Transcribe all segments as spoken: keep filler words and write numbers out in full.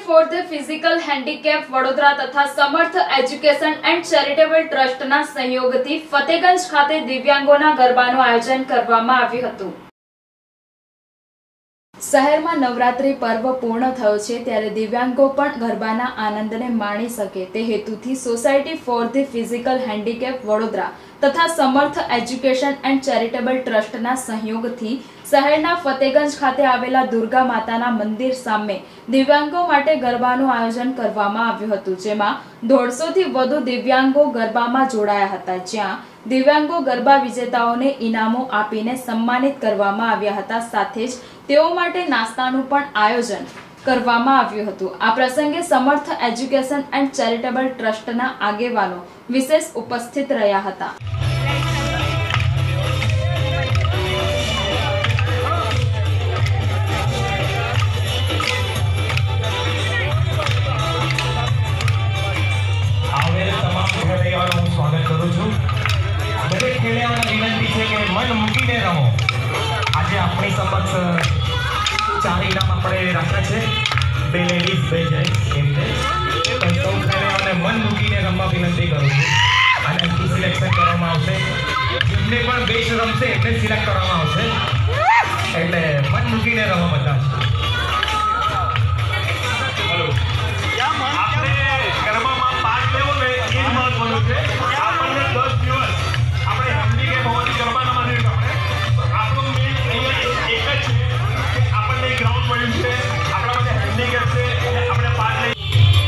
Four the physical handicap Vadodara તથા Samarth education and charitable ટ્રસ્ટના સહયોગથી ફતેગંજ ખાતે દિવ્યાંગોના ગરબાનું આયોજન કરવામાં આવ્યું હતું। શહેરમાં નવરાત્રી પર્વ પૂર્ણ થયો છે ત્યારે દિવ્યાંગો પણ ગરબાના આનંદને માણી શકે તે હેતુથી society for the physical handicap Vadodara તથા સમર્થ એજ્યુકેશન એન્ડ ચેરિટેબલ ટ્રસ્ટના સહયોગથી શહેરના ફતેગંજ ખાતે આવેલા દુર્ગા માતાના મંદિર સામે દિવ્યાંગો માટે ગરબાનું આયોજન કરવામાં આવ્યું હતું, જેમાં દોઢસો થી વધુ દિવ્યાંગો ગરબામાં જોડાયા હતા, જ્યાં દિવ્યાંગો ગરબા વિજેતાઓને ઇનામો આપીને સન્માનિત કરવામાં આવ્યા હતા। સાથે જ તેઓ માટે નાસ્તાનું પણ આયોજન કરવામાં આવ્યું હતું। આ પ્રસંગે સમર્થ એજ્યુકેશન એન્ડ ચેરિટેબલ ટ્રસ્ટના આગેવાનો વિશેષ ઉપસ્થિત રહ્યા હતા। स्वागत करू छू दरेक खेलाड़ीओने विनंती है कि मन मूकीने रहो। आज अपनी समक्ष चार इनाम अपने राख्या छे, बे लेडीज बे जेंट्स एम छे। तो सौ खेलाड़ीओने मन मूकीने रमवा विनंती करू छू અને અહીંથી સિલેક્શન કરવામાં આવશે। જેમને પણ બેચ રમશે એટલે સિલેક્ટ કરવામાં આવશે, એટલે મન મૂકીને રમો બધા। હેલો, આપણે ગરબામાં પાર્ટ લેવો ને એ જ મહત્વનું છે। આપણને દસ દિવસ આપણે હેન્ડીકેપ હોવાથી ગરબાના માટે આપણે આપણું મેઇન અહીંયા એક જ છે કે આપણને ગ્રાઉન્ડ મળ્યું છે, આપણા માટે હેન્ડીકેપ છે એટલે આપણે પાર્ટ લઈ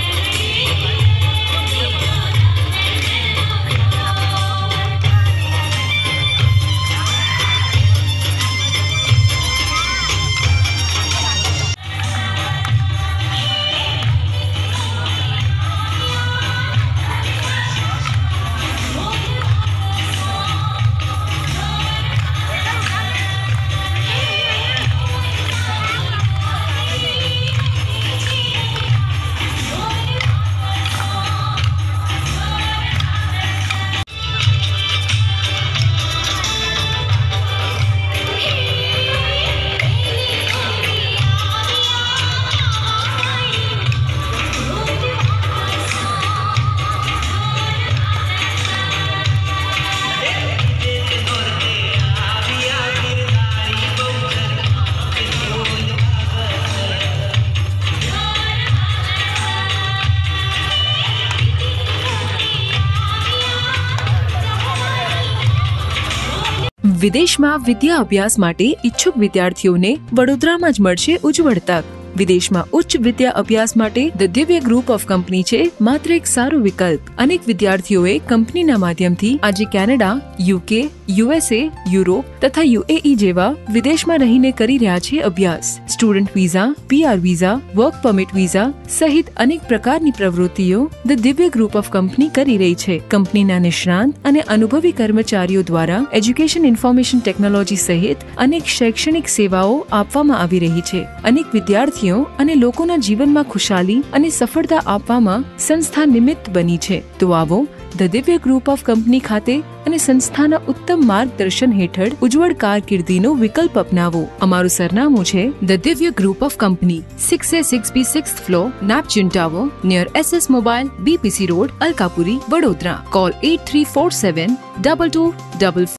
વિદેશમાં વિદ્યા અભ્યાસ માટે ઈચ્છુક વિદ્યાર્થીઓને વડોદરામાં જ મળશે ઉજ્જવળ તક। વિદેશમાં ઉચ્ચ વિદ્યા અભ્યાસ માટે the Divya group of company છે માત્ર એક સારો વિકલ્પ। અનેક વિદ્યાર્થીઓએ કંપનીના માધ્યમથી આજે કેનેડા, યુકે, યુએસએ, યુરોપ તથા યુએઈ જેવા વિદેશમાં રહીને કરી રહ્યા છે અભ્યાસ। Student visa, PR visa, work permit visa સહિત અનેક પ્રકારની પ્રવૃત્તિઓ the Divya group of company કરી રહી છે। કંપનીના નિષ્ણાંત અને અનુભવી કર્મચારીઓ દ્વારા એજ્યુકેશન ઇન્ફોર્મેશન ટેકનોલોજી સહિત અનેક શૈક્ષણિક સેવાઓ આપવામાં આવી રહી છે। અનેક વિદ્યાર્થીઓ અને લોકોના જીવનમાં ખુશાલી અને સફળતા આપવામાં સંસ્થા નિમિત્ત બની છે। તો આવો the Divya group of company ખાતે અને સંસ્થાના ઉત્તમ માર્ગદર્શન હેઠળ ઉજ્જવળ કારકિર્દીનો વિકલ્પ અપનાવો। અમારું સરનામું છે the Divya group of company, six A six B six floor, Neptune tower, near S S mobile, B P C road, Alkapuri, Vadodara. Call at three four seven double two double